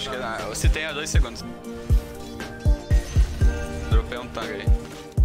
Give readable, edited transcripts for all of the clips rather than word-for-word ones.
acho que se tem é 2 segundos. Dropei um tang aí.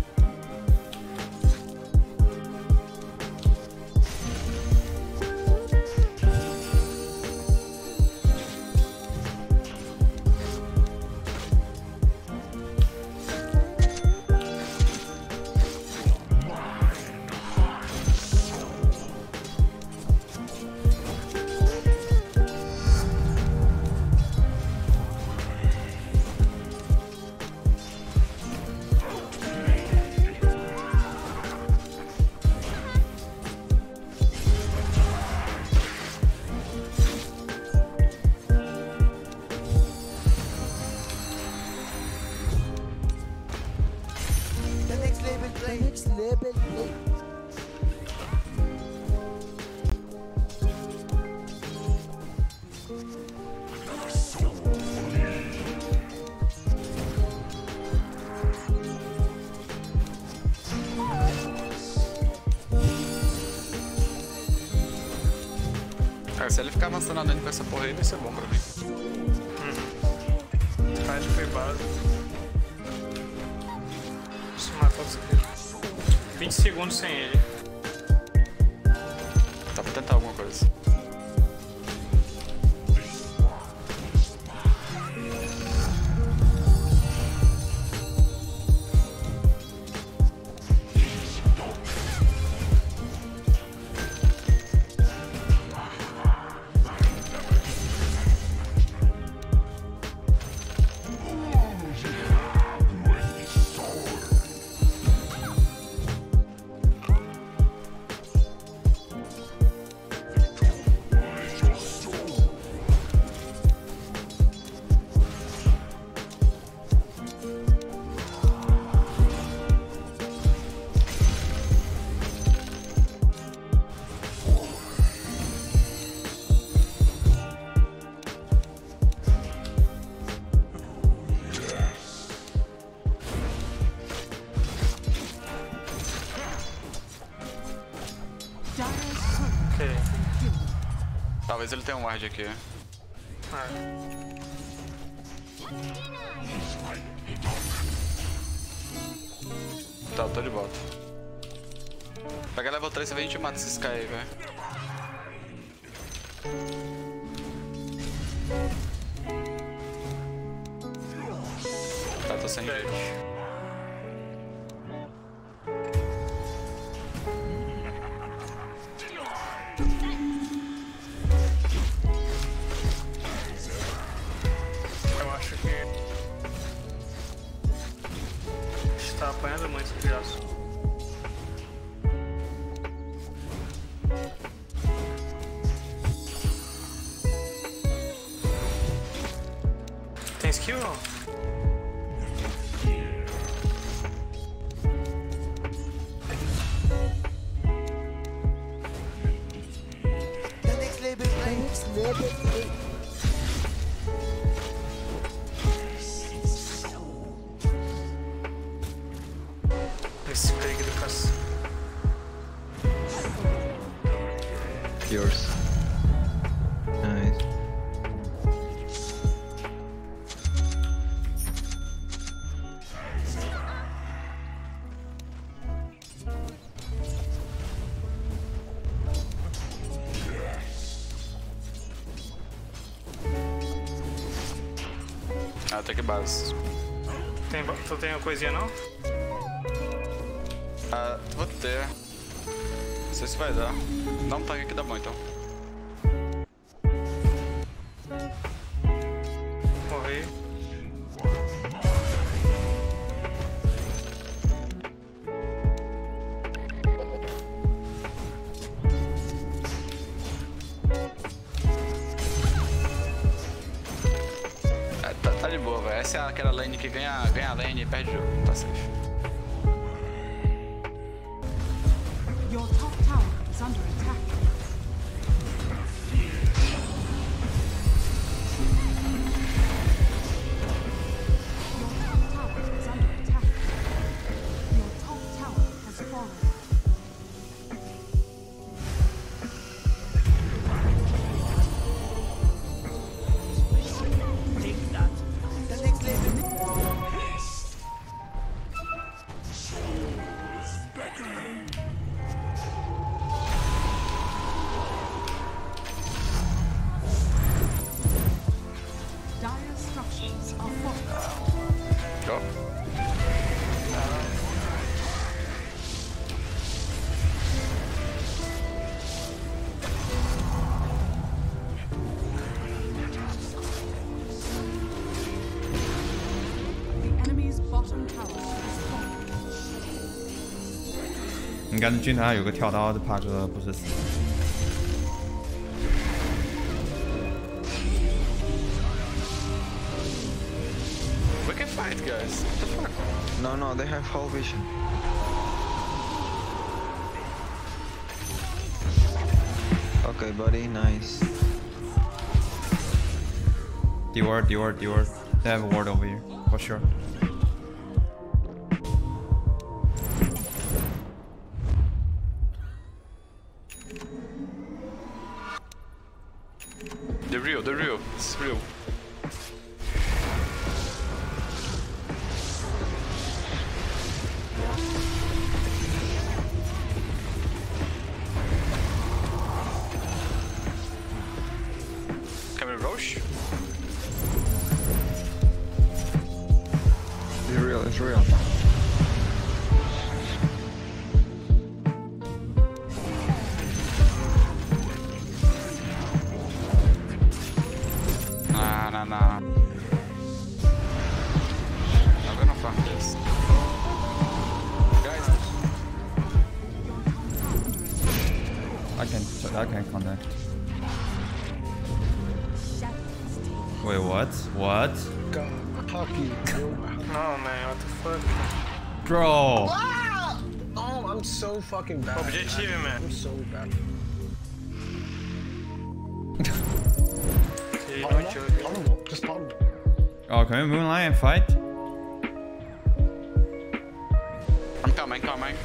Cara, se ele ficar avançando andando com essa porra aí, vai ser bom pra mim. Acho que foi base. Preciso matar os caras. 20 segundos sem ele. Dá pra tentar alguma coisa. Ok. Talvez ele tenha um ward aqui. Tá, eu tô de volta. Pega level 3 e a gente mata esses caras aí, velho. Tá, tô sem jeito. Eu acho que está apanhando muito esse graço. Tem skill? Esse peg do caça. Yours. Nice. Ah, tem que base. Tu tem uma coisinha não? Ah, vou ter. Não sei se vai dar. Dá um tanque que dá bom então. Morri. Tá de boa, velho. Essa é aquela lane que ganha a lane e perde o jogo. Tá safe. Your top tower is under attack. Your top tower is under attack. Your top tower has fallen. The 你看军团有个跳刀的帕哥不是死。 We can fight, guys. What the fuck? No, no, they have whole vision. Okay, buddy, nice. D-ward. They have a ward over here, for sure. The real. It's real. Can we Roche? It's real. Nah. I'm gonna farm this. Guys, I can connect. Wait, what? What? No, man, what the fuck? Bro! Oh, I'm so fucking bad. Objetivo, man. I'm so bad. Just palm. Oh, can we moonlight and fight? I'm coming.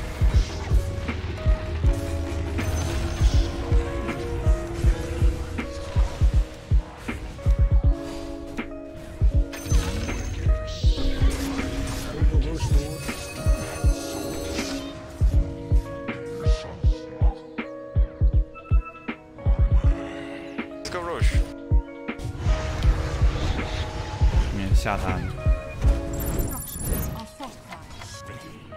Let's go Roche. 你吓他。 Structures are fortified.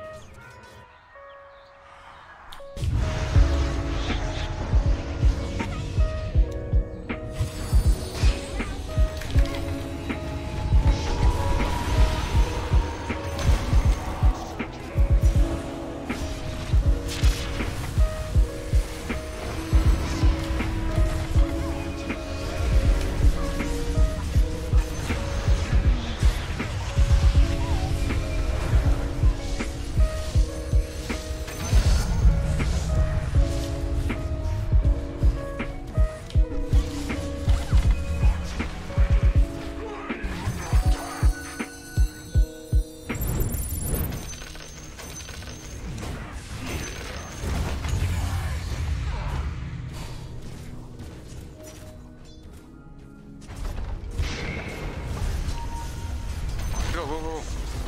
Go.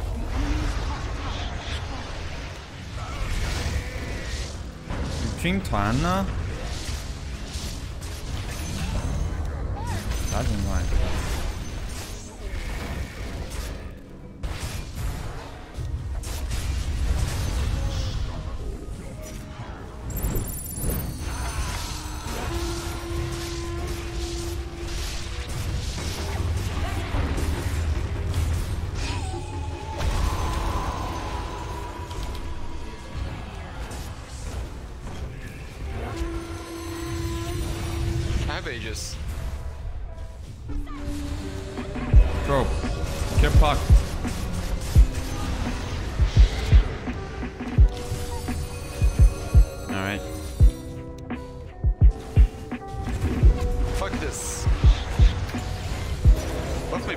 军团呢？啥情况？ I have Aegis. Bro, get fucked. Alright. Fuck this. Buff me.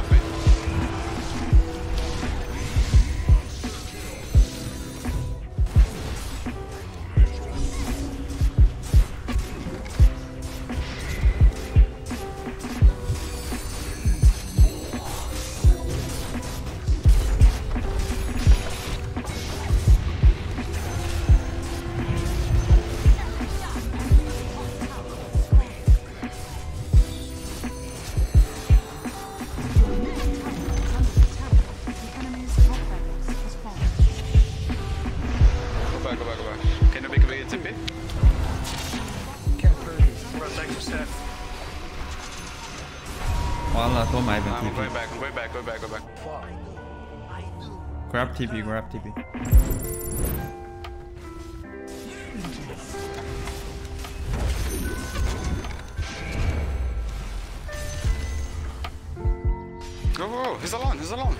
The enemy's top barracks has fallen. Go back. Can you make a big TP? Can't hurt me. Protect yourself. 完了，多买一本 I'm going TP。 back. Grab TP. Go, go, go. He's alone, he's alone.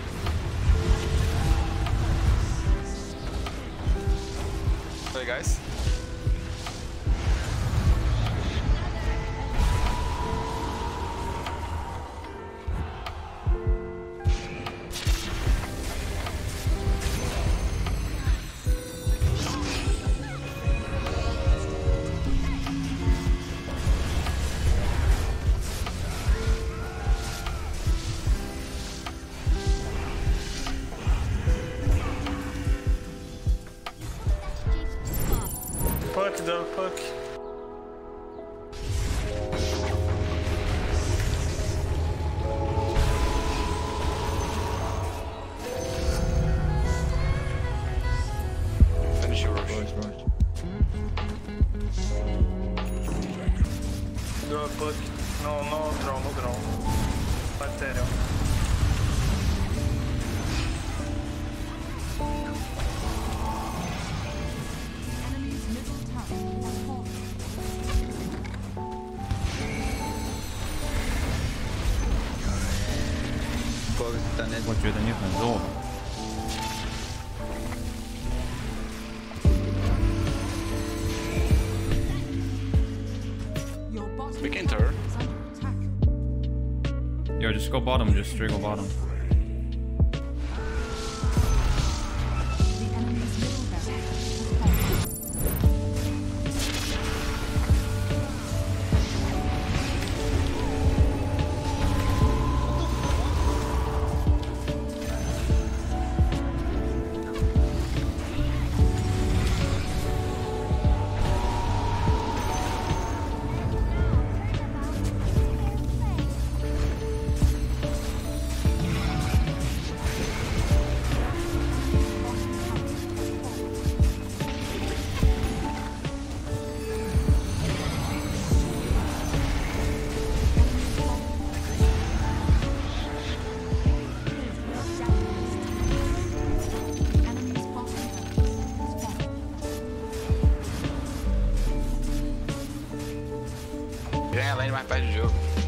Sorry, guys. Puck though, puck. Finish your rush. Boys, boys. Do a puck. No, no draw, no draw. Bactéria. Enemy's middle tower has fallen. Boys, done it. 我觉得你很弱。 Your bottom We can tower turn. is under attack. Yo, just go bottom. Just straight go bottom. The enemy's middle barracks has fallen. Enemy's bottom barracks has fallen. Vem a lane mais perto do jogo.